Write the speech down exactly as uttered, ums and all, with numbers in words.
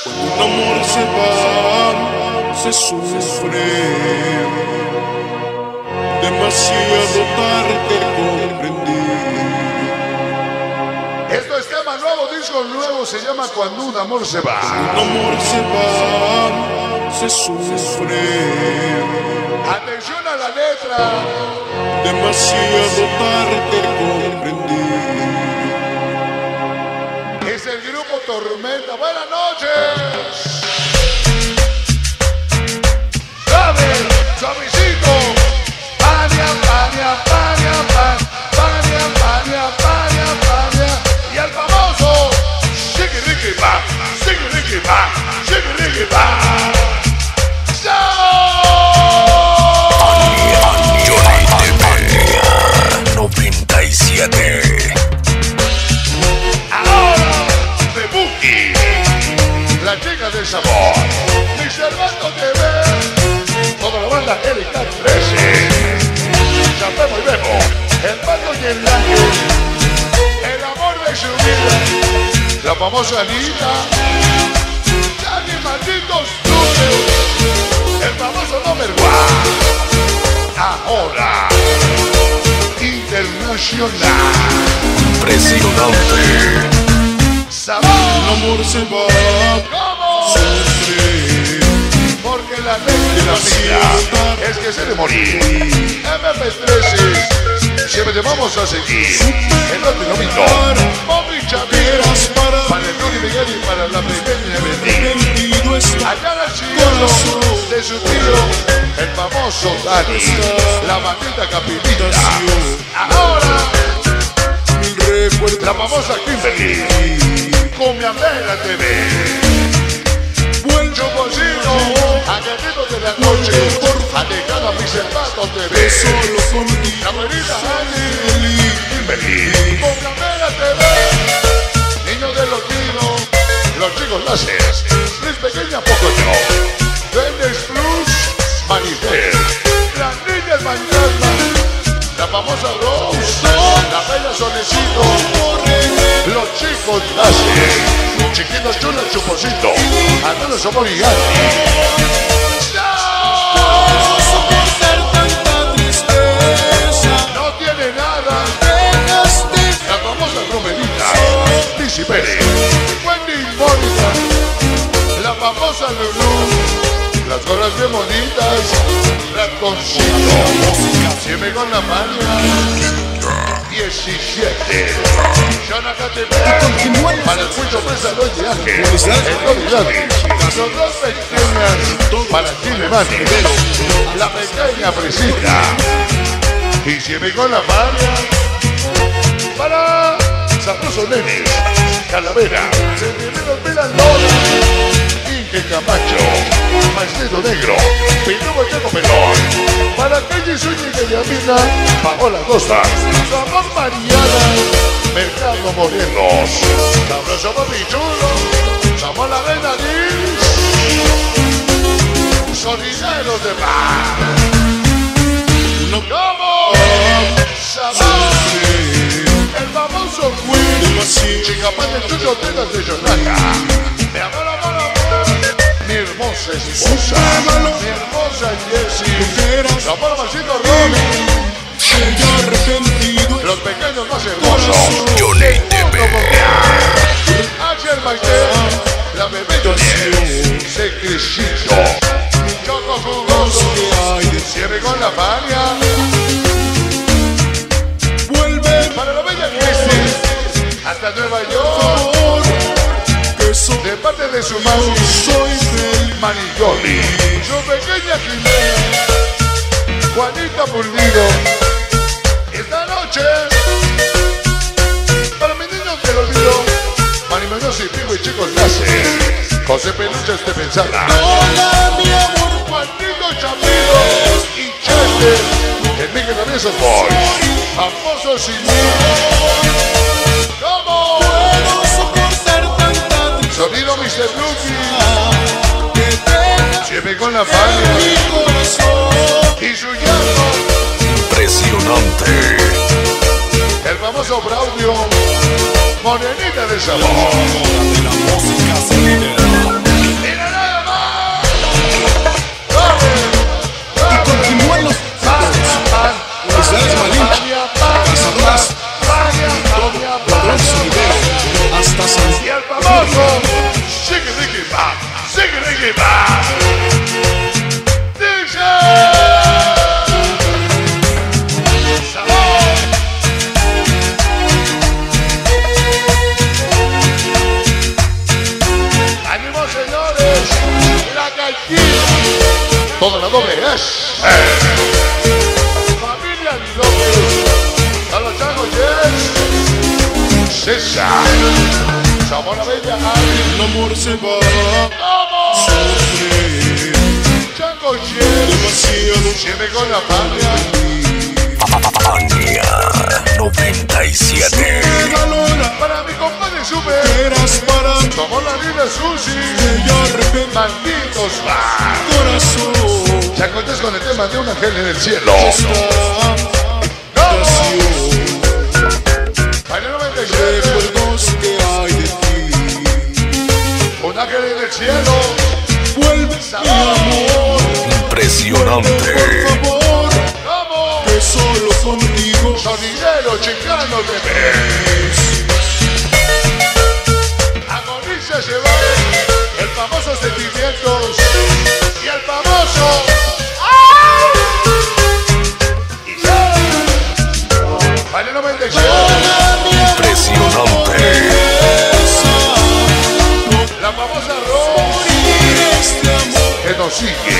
Un amor se va, se sufre. Demasiado tarde comprendí. Esto es tema nuevo, disco nuevo, se llama Cuando un amor se va. Un amor se va, se sufre. Atención a la letra. Demasiado tarde comprendí. Es el grupo Tormenta. Buenas noches. ¡Sabe! ¡Suavecito! ¡Pania, pania, pania, pan! ¡Pania, pania, pania, pania! Y el famoso Shiki Riki Pa, Shiki Riki Pa, Shiki Riki Pa. noventa y siete. Ahora de Buki, la chica del sabor, mi Servando T V, toda la banda Erika trece, Chapemo y Bebo, el Pato y el Ángel, el amor de su vida, la famosa Anita, Dani Malditos Studios, el famoso Number One, ahora internacional. Impresionante. Sabor. Un amor se va, ¿Cómo? sufre. Porque la ley de la vida es que se de morir. M P trece, siempre te vamos a seguir. El latinoamito, Bobby Chaviras, para el Tony Miguel y para la pequeña Betty. Allá la cielo de su tío, el famoso Dani, la bandita capitita. Ahora, la famosa Kimberly, con mi Amela T V. Buen chococito, agarritos de la noche, alejado a mi Servando T V. Solo contigo, La abuelita Andy, Kimberly, con mi Amela T V. Niños de los niños, los chicos láseres, Luis Pequeña Poco Yo, Duendes Plus, Manifest, las niñas fantasmas, la famosa Rose, la bella Solecito, los chicos láseres, chiquitos chulos chuposito, a todos somos gigantes. puedo soportar tanta tristeza. No tiene nada, Dejaste la famosa Romerita, Lizzy Pérez, Wendy Mónica, la famosa Lulú, las gorras bien bonitas, Ratoncito, siempre con la maña, diecisiete, Jonathan T V, para el mucho presa Loy de Ángel, el Tony Davis, las dos pequeñas, para Chile Mani, la pequeña Fresita, y siempre con la maña, para Sabroso Nenes, Calavera, Sentimientos Milandola, Inge Camacho, Maestrito Negro, Pintubo Checo Pelón, para Calle Zúñiga y Amina, Paola Costa, Sabor Mariana, Mercado Morelos, Sabroso Papi Chulo, Sabor La Reina Liz, Solidaros de Paz. ¿Cómo? Sabor, el famoso Queen, Chicapán del Chucho Tetas de Yonaca, mi amor, amor, amor, mi hermosa esposa, mi hermosa Jessie, mi amor, Marcito Robin, los pequeños más hermosos, Johnny T V. Axel Maite, la bebé Joniel, Secrecito, Choco Jugoso, cierre con la paria. vuelve Para la bella Jessie, hasta Nueva York, de parte de su mami, soy feliz. Manilloli, su pequeña Jimena, Juanita Pulido. Esta noche, para mis niños del olvido, Mani Mendoza y Pico y Chicos Láser, José Peluches de Pensada, Hola, mi amor, Juanito Chapito y Chester, el Miguel Traviesos Boys, famosos y ¿cómo? puedo soportar tanta tristeza. Sonido mister Lucky, Que deja siempre con la familia mi corazón. y su llanto. Impresionante. El famoso Braudio, Morenita de sabor. De la música se libera. el amor se va. ¡Vamos! Sufre Chango Chef, demasiado. siempre con la patria. Fania noventa y siete. Valora, Para mi compadre Super, eras para mí. como la linda Susi, Ella arrepentí malditos va. corazón. Ya contés con el tema de un ángel en el cielo. Esta ¡Vamos! canción, Baile noventa y siete, recuerdos que hay de ti. un ángel en el cielo. Vuelve mi amor, Impresionante. por favor, ¡Vamos! que solo contigo Sonidero chicano de ves. Agoniza se va el famoso sentimientos y el famoso. Y sale. Vale noventa y siete. Impresionante. La famosa Rose este amor que nos sigue.